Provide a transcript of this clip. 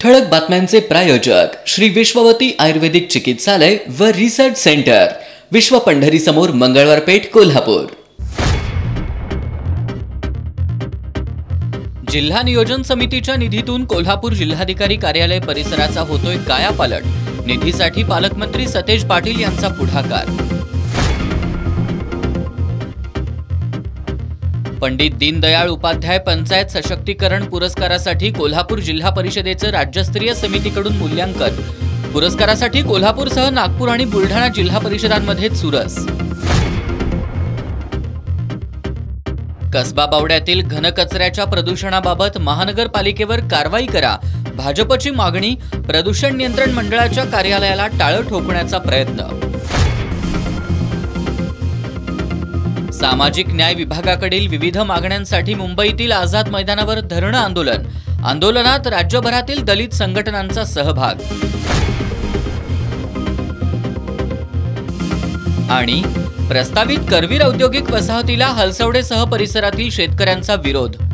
ठळक बातम्यांचे प्रायोजक श्री विश्ववती आयुर्वेदिक चिकित्सालय व रिसर्च सेंटर, विश्व पंढरी समोर, मंगळवार पेठ, कोल्हापूर। जिल्हा नियोजन समितीच्या निधीतून कोल्हापूर जिल्हाधिकारी कार्यालय परिसराचा होतोय कायापालट। निधीसाठी पालकमंत्री सतेज पाटील यांचा पुढाकार। पंडित दीनदयाळ उपाध्याय पंचायत सशक्तीकरण पुरस्कारासाठी कोल्हापूर जिल्हा परिषदेचे राज्यस्तरीय समितीकडून मूल्यांकन। पुरस्कारासाठी कोल्हापूरसह नागपूर आणि बुलढाणा जिल्हा परिषदांमध्ये चुरस। कसबा बावड्यातील घनकचऱ्याच्या प्रदूषणाबाबत महानगरपालिकेवर कारवाई करा, भाजपची मागणी। प्रदूषण नियंत्रण मंडळाच्या कार्यालयाला टाळं ठोकण्याचा प्रयत्न। सामाजिक न्याय विभागाकडील विविध मागण्यांसाठी मुंबईतील आझाद मैदानावर धरणं आंदोलन। आंदोलनात राज्यभरातील दलित संघटनांचा सहभाग। आणि प्रस्तावित करवीर औद्योगिक वसाहतीला हलसवडेसह परिसरातील शेतकऱ्यांचा विरोध।